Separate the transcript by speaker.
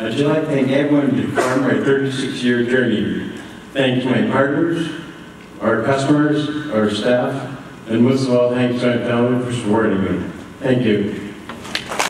Speaker 1: I'd just like to thank everyone who part of my 36-year journey. Thanks to my partners, our customers, our staff, and most of all, thanks to my family for supporting me. Thank you.